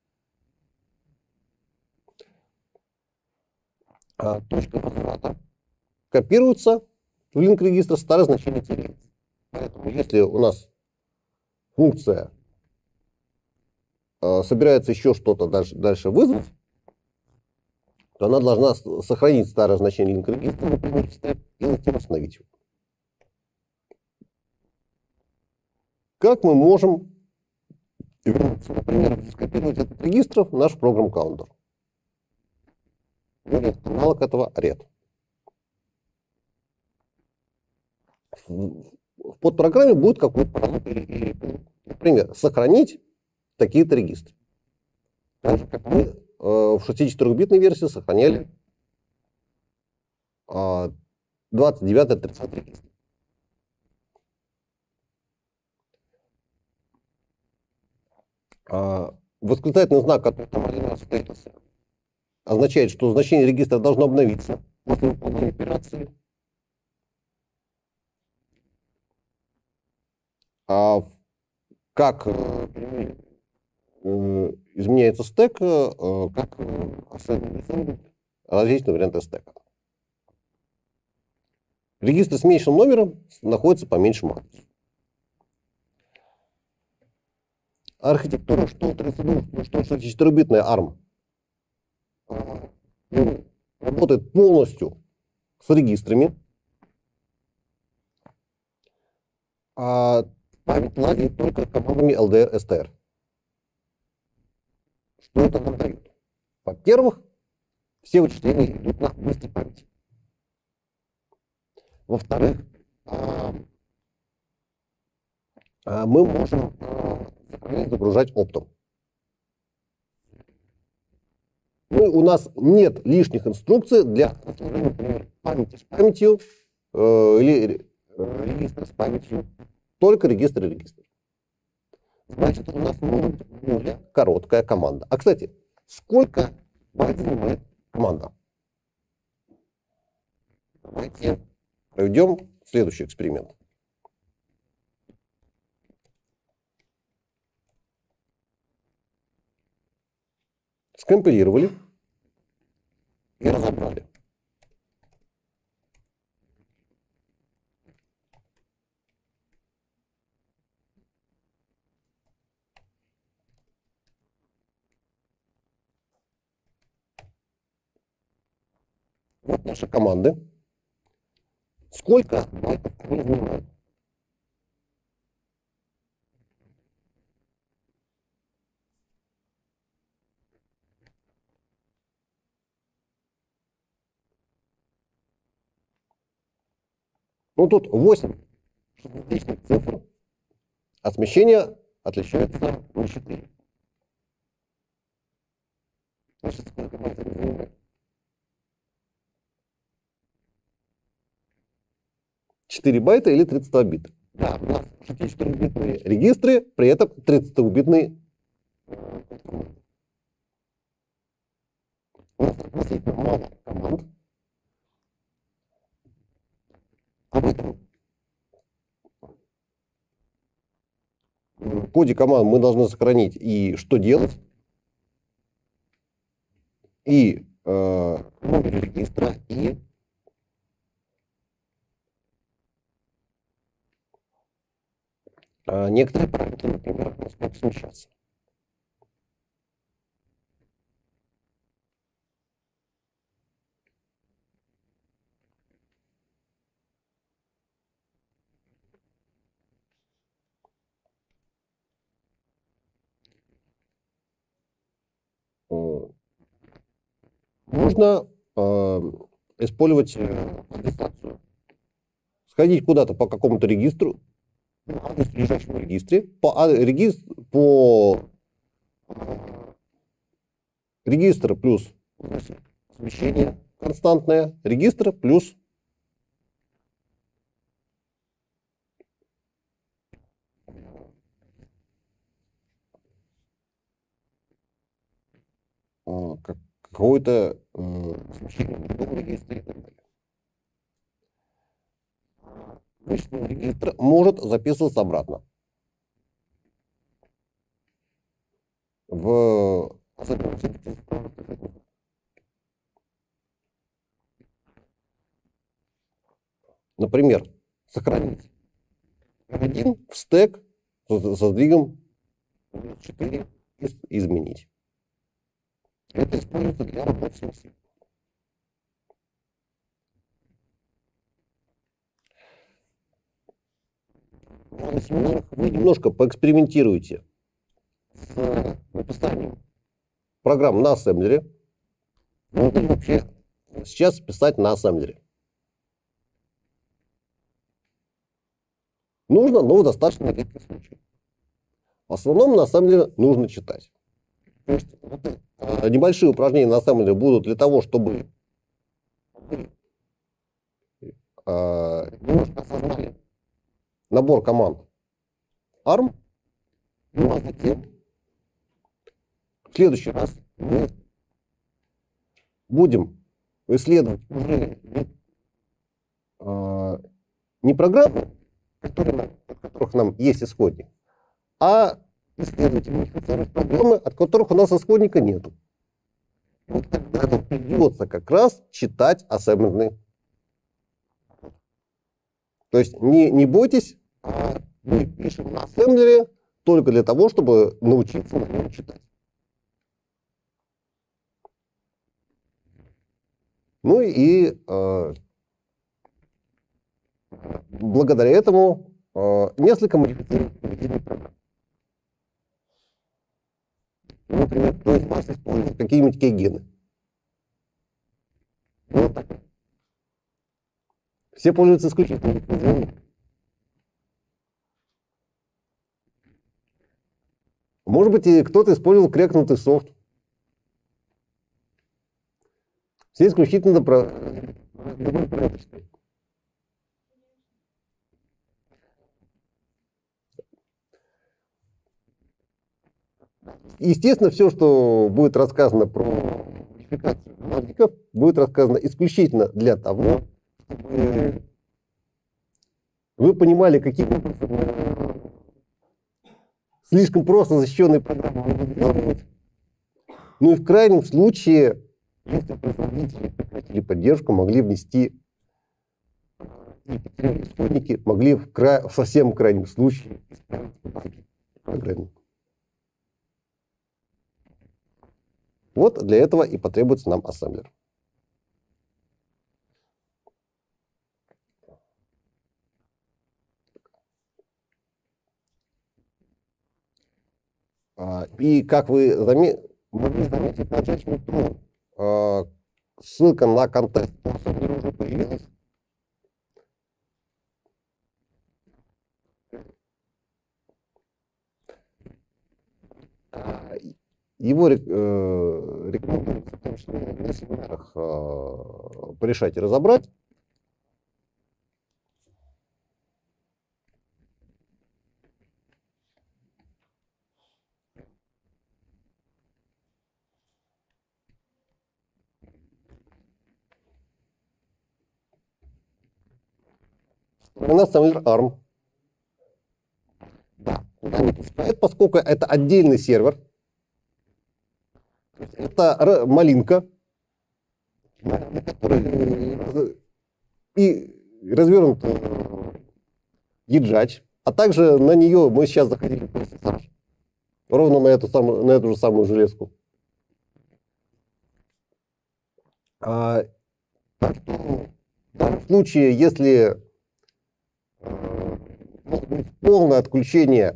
Точка возврата копируется в link регистр, старое значение теряется. Поэтому если у нас функция собирается еще что-то дальше вызвать, то она должна сохранить старое значение link регистра, например, в стек, и затем восстановить его. Как мы можем вернуться, например, скопировать этот регистр в наш программ каунтер? Аналог этого red. В подпрограмме будет какой-то параметр, например, сохранить такие-то регистры. Так же, как мы в 64-битной версии сохраняли 29-30 регистров. Восклицательный знак, который там один раз встретился, означает, что значение регистра должно обновиться после выполнения операции. Как изменяется стек, как различные варианты стека. Регистр с меньшим номером находится по меньшему адресу. Архитектура, что 64-битная ARM работает полностью с регистрами, а память владеет только командами LDR, STR. Что это нам дает? Во-первых, все вычисления идут на быстрой памяти. Во-вторых, мы можем загружать оптом. У нас нет лишних инструкций для, например, памяти с памятью или регистра с памятью. Только регистр и регистр. Значит, у нас может быть более короткая команда. А, кстати, сколько байт занимает команда? Давайте проведем следующий эксперимент. скомпилировали и разобрали. Вот наши команды. Сколько байтов они занимают? Ну, тут 8 шестизначных цифр, а смещение отличается на 4. Значит, сколько байт они занимают? 4 байта или 32 бита. Да, у нас 64-битные регистры, при этом 32-битные. У нас относительно мало команд. Об этом в коде команд мы должны сохранить и что делать, и номер регистра, и некоторые параметры, например, насколько смещаться. Можно использовать адресацию. Сходить куда-то по какому-то регистру, адрес в ближайшем регистре, по регистр плюс смещение константное, регистр плюс какое-то смещение в другом регистре и так далее. Вычислительный регистр может записываться обратно в например, сохранить R1 в стек со сдвигом 4 изменить. Это используется для работы с массивом. На семинарах вы немножко поэкспериментируете с написанием программ на ассемблере. Можно ли вообще сейчас писать на ассемблере? Нужно, но в достаточно редких случаях. В основном на ассемблере нужно читать. То есть небольшие упражнения на ассемблере будут для того, чтобы вы немножко осознали набор команд ARM, ну а затем в следующий раз мы будем исследовать уже не программы, от которых нам есть исходник, а исследовать и модифицировать программы, от которых у нас исходника нету. Вот тогда нам придется как раз читать ассемблерный. То есть не бойтесь, мы пишем на ассемблере только для того, чтобы научиться на нем читать. Ну и благодаря этому несколько модифицировать поведение программ. Например, кто из вас использует какие-нибудь кейгены? Вот так. Все пользуются исключительно лицензионным. Может быть, и кто-то использовал крякнутый софт. Все исключительно добропорядочные. Естественно, все, что будет рассказано про модификацию логиков, будет рассказано исключительно для того, чтобы вы понимали, каким образом слишком просто защищенные программы могут сделать. Ну и в крайнем случае, если производители прекратили поддержку, могли внести, и потеряли исходники, могли в совсем крайнем случае исправить баги в программе. Вот для этого и потребуется нам ассемблер. И как вы могли заметить на Judgment Row, ссылка на контест по ассемблеру уже появилась. Его рекомендуется в том числе на семинарах порешать и разобрать. У нас ассемблер ARM. Да, куда не пускает, поскольку это отдельный сервер. Это малинка, на которой и развернут еджач, а также на нее мы сейчас заходили по SSH, ровно на эту же самую железку. В данном случае, если будет полное отключение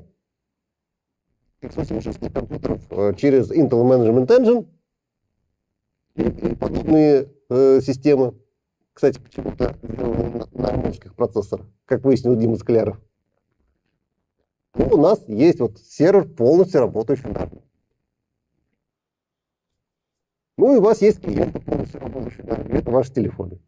x86 компьютеров через Intel Management Engine и подобные системы, кстати, почему-то сделаны на армовских процессорах, как выяснил Дима Скляров, то у нас есть вот сервер, полностью работающий на армии. Ну и у вас есть клиенты, полностью работающие на армии. Это ваши телефоны.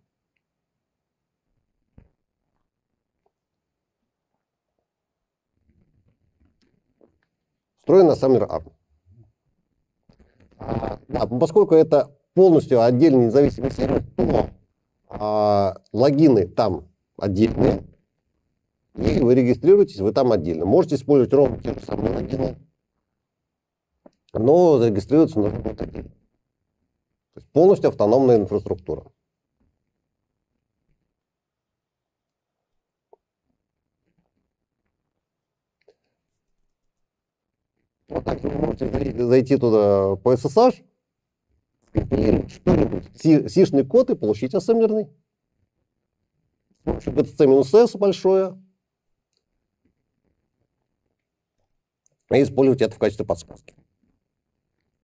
Встроен ассемблер ARM. Да, поскольку это полностью отдельный независимый сервер, то логины там отдельные, и вы регистрируетесь, вы там отдельно. Можете использовать ровно те же самые логины, но зарегистрироваться нужно будет отдельно. То есть полностью автономная инфраструктура. Вот так вы можете зайти туда по SSH, скомпилировать что-нибудь, сишный код и получить ассемблерный. С помощью BTC-S большое. И использовать это в качестве подсказки.